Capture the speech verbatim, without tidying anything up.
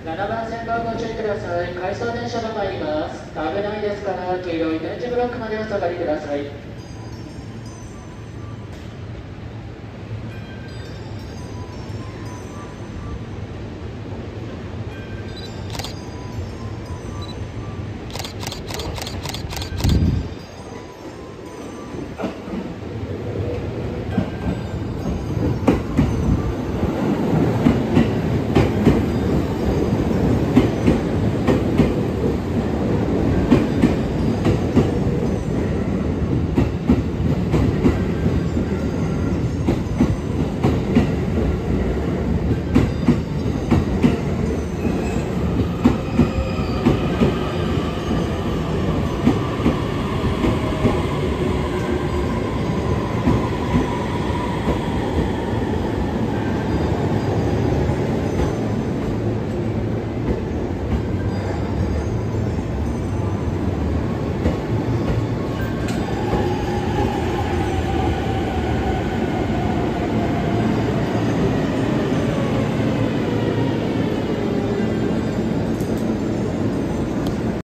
ななばん線番ご注意ください。回送電車が参ります。危ないですから黄色い点字ブロックまでお下がりください。